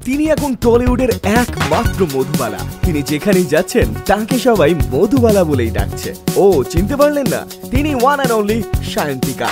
তিনি এখন টলিউডের একমাত্র মধুবালা। তিনি যেখানেই যাচ্ছেন তাকে সবাই মধুবালা বলেই ডাকছে। ও চিনতে পারলেন না? তিনি ওয়ান অ্যান্ড অনলি সায়ন্তিকা।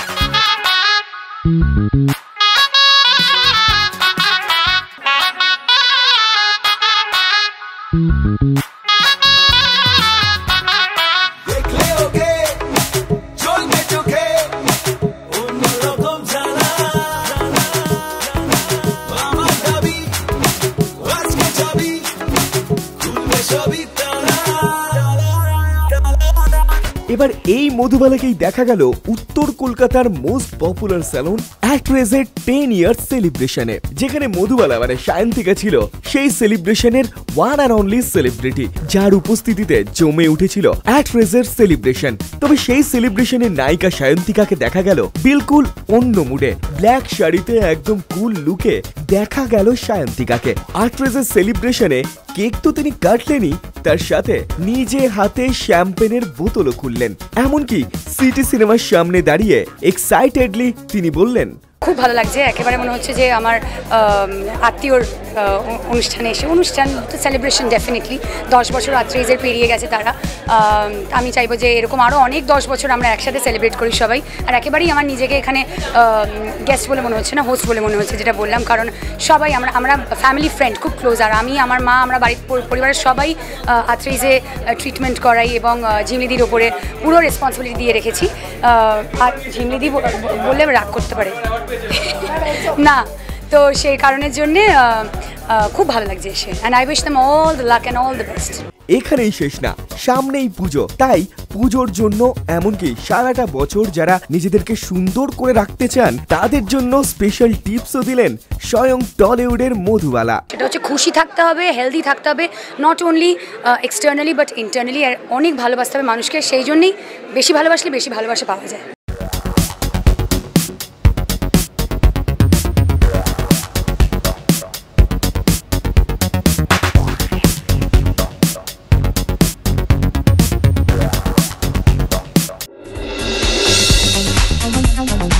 এবার এই মধুবালাকেই দেখা গেল উত্তর কলকাতার মোস্ট পপুলার স্যালুন অ্যাক্ট্রেসের 10 ইয়ার্স সেলিব্রেশনে, যেখানে মধুবালা মানে সায়ন্তিকা ছিল সেই সেলিব্রেশনের ওয়ান অ্যান্ড অনলি সেলিব্রিটি, যার উপস্থিতিতে জমে উঠেছিল অ্যাক্ট্রেসের সেলিব্রেশন। তবে সেই সেলিব্রেশনের নায়িকা সায়ন্তিকাকে দেখা গেল বিলকুল অন্য মুডে, ব্ল্যাক শাড়িতে একদম কুল লুকে দেখা গেল সায়ন্তিকাকে। অ্যাক্ট্রেসের সেলিব্রেশনে কেক তো তিনি কাটলেনই, তার সাথে নিজে হাতে শ্যাম্পেনের বোতলও খুললেন। এমনকি সিটি সিনেমার সামনে দাঁড়িয়ে এক্সাইটেডলি তিনি বললেন, খুব ভালো লাগছে, একেবারে মনে হচ্ছে যে আমার আত্মীয়র অনুষ্ঠানে এসে অনুষ্ঠান সেলিব্রেশন। ডেফিনেটলি 10 বছর আত্মীয়দের পেরিয়ে গেছে তারা। আমি চাইবো যে এরকম আরও অনেক 10 বছর আমরা একসাথে সেলিব্রেট করি সবাই। আর একেবারেই আমার নিজেকে এখানে গেস্ট বলে মনে হচ্ছে না, হোস্ট বলে মনে হচ্ছে, যেটা বললাম, কারণ সবাই আমরা ফ্যামিলি ফ্রেন্ড খুব ক্লোজ। আর আমি, আমার মা, আমরা বাড়ির পরিবারের সবাই আত্মীয়জে ট্রিটমেন্ট করাই এবং ঝিমলিদির ওপরে পুরো রেসপন্সিবিলিটি দিয়ে রেখেছি। আর ঝিমলিদি বললে রাগ করতে পারে না, তো সেই কারণের জন্যে খুব ভালো লাগছে এসে। And I wish them all the luck and all the best. এখানেই শেষ না, সামনেই পুজো, তাই পুজোর জন্য এমনকি সারাটা বছর যারা নিজেদেরকে সুন্দর করে রাখতে চান তাদের জন্য স্পেশাল টিপসও দিলেন স্বয়ং টলিউডের মধুবালা। এটা হচ্ছে খুশি থাকতে হবে, হেলদি থাকতে হবে, not only externally but internally. আর অনেক ভালোবাসতে হবে মানুষকে, সেই জন্যই বেশি ভালোবাসলে বেশি ভালোবাসা পাওয়া যায়। I'm